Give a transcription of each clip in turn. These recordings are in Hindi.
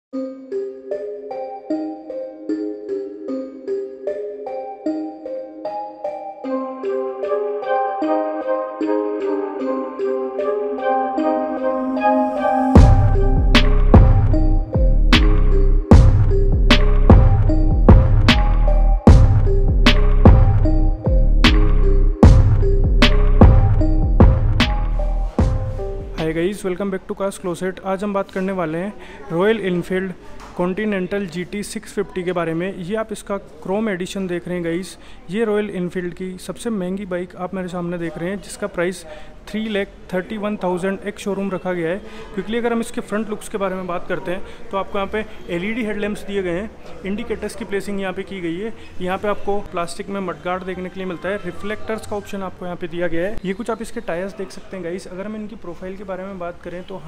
Hi guys, welcome back to Cars Closet. आज हम बात करने वाले हैं रॉयल इनफील्ड कॉन्टिनेंटल GT 650 के बारे में। ये आप इसका क्रोम एडिशन देख रहे हैं गाइस। ये रॉयल इनफील्ड की सबसे महंगी बाइक आप मेरे सामने देख रहे हैं, जिसका प्राइस 3,31,000 एक शोरूम रखा गया है। क्योंकि अगर हम इसके फ्रंट लुक्स के बारे में बात करते हैं तो आपको यहाँ पे LED हेडलैम्प्स दिए गए हैं, इंडिकेटर्स की प्लेसिंग यहाँ पे की गई है। यहाँ पे आपको प्लास्टिक में मडगार्ड देखने के लिए मिलता है, रिफ्लेक्टर्स का ऑप्शन आपको यहाँ पे दिया गया है। ये कुछ आप इसके टायर्स देख सकते हैं गाइस। अगर हम इनकी प्रोफाइल के बारे में बात करें तो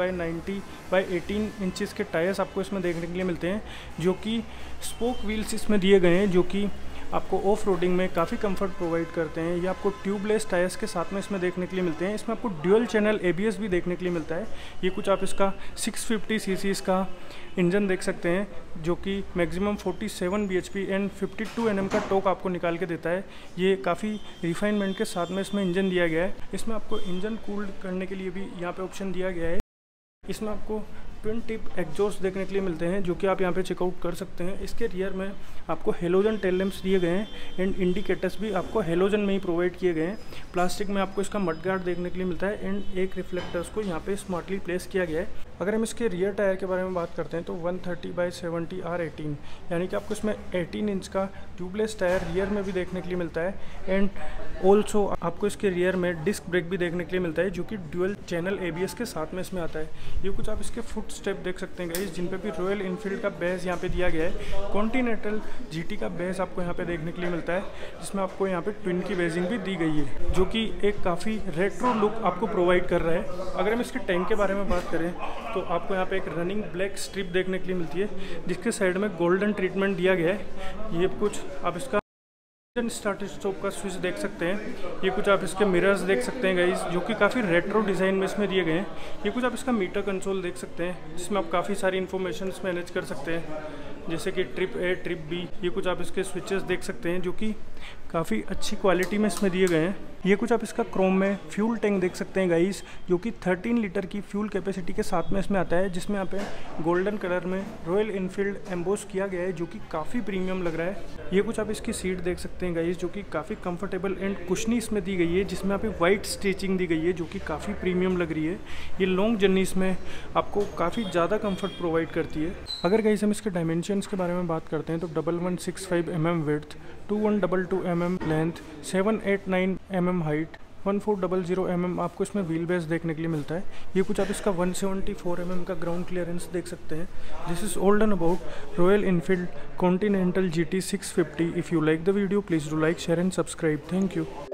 100/90/18 इंचेस के टायर्स आपको इसमें देखने के लिए मिलते हैं, जो कि स्पोक व्हील्स इसमें दिए गए हैं, जो कि आपको ऑफ रोडिंग में काफ़ी कंफर्ट प्रोवाइड करते हैं। ये आपको ट्यूबलेस टायर्स के साथ में इसमें देखने के लिए मिलते हैं। इसमें आपको ड्यूअल चैनल ABS भी देखने के लिए मिलता है। ये कुछ आप इसका 650 cc का इंजन देख सकते हैं, जो कि मैक्सिमम 47 bhp एंड 52 Nm का टॉर्क आपको निकाल के देता है। ये काफ़ी रिफाइनमेंट के साथ में इसमें इंजन दिया गया है। इसमें आपको इंजन कूल्ड करने के लिए भी यहाँ पे ऑप्शन दिया गया है। इसमें आपको ट्विन टिप एग्जॉस्ट देखने के लिए मिलते हैं, जो कि आप यहाँ पे चेकआउट कर सकते हैं। इसके रियर में आपको हेलोजन टेल लैंप्स दिए गए हैं एंड इंडिकेटर्स भी आपको हेलोजन में ही प्रोवाइड किए गए हैं। प्लास्टिक में आपको इसका मडगार्ड देखने के लिए मिलता है एंड एक रिफ्लेक्टर्स को यहाँ पे स्मार्टली प्लेस किया गया है। अगर हम इसके रियर टायर के बारे में बात करते हैं तो 130/70 R18, यानी कि आपको इसमें 18 इंच का ट्यूबलेस टायर रियर में भी देखने के लिए मिलता है। एंड ऑल्सो आपको इसके रियर में डिस्क ब्रेक भी देखने के लिए मिलता है, जो कि ड्यूअल चैनल ABS के साथ में इसमें आता है। ये कुछ आप इसके फुट स्टेप देख सकते हैं गाइस, जिन पे भी रॉयल इनफील्ड का बेस यहाँ पे दिया गया है। कॉन्टिनेंटल GT का बेस आपको यहाँ पे देखने के लिए मिलता है, जिसमें आपको यहाँ पे ट्विन की बेसिंग भी दी गई है, जो कि एक काफ़ी रेट्रो लुक आपको प्रोवाइड कर रहा है। अगर हम इसके टैंक के बारे में बात करें तो आपको यहाँ पे एक रनिंग ब्लैक स्ट्रिप देखने के लिए मिलती है, जिसके साइड में गोल्डन ट्रीटमेंट दिया गया है। ये कुछ आप इसका स्टार्ट स्टॉप का स्विच देख सकते हैं। ये कुछ आप इसके मिरर्स देख सकते हैं गाइस, जो कि काफ़ी रेट्रो डिज़ाइन में इसमें दिए गए हैं। ये कुछ आप इसका मीटर कंसोल देख सकते हैं, जिसमें आप काफ़ी सारी इन्फॉर्मेशन मैनेज कर सकते हैं, जैसे कि ट्रिप A, ट्रिप B। ये कुछ आप इसके स्विचेस देख सकते हैं, जो कि काफ़ी अच्छी क्वालिटी में इसमें दिए गए हैं। ये कुछ आप इसका क्रोम में फ्यूल टैंक देख सकते हैं गाइस, जो कि 13 लीटर की फ्यूल कैपेसिटी के साथ में इसमें आता है, जिसमें यहाँ पे गोल्डन कलर में रॉयल इनफील्ड एम्बोस किया गया है, जो कि काफ़ी प्रीमियम लग रहा है। ये कुछ आप इसकी सीट देख सकते हैं गाइस, जो कि काफ़ी कंफर्टेबल एंड कुशनी इसमें दी गई है, जिसमें यहाँ पे वाइट स्टिचिंग दी गई है, जो कि काफ़ी प्रीमियम लग रही है। ये लॉन्ग जर्नीस में आपको काफ़ी ज़्यादा कम्फर्ट प्रोवाइड करती है। अगर गाइस हम इसके डायमेंशंस के बारे में बात करते हैं तो 1165 mm width, 2122 mm length, 789 mm height, 1400 mm आपको इसमें व्हील बेस देखने के लिए मिलता है। ये कुछ आप इसका 174 mm का ग्राउंड क्लियरेंस देख सकते हैं। This is all done about Royal Enfield Continental GT 650। If you like the video, please do like, share and subscribe. Thank you.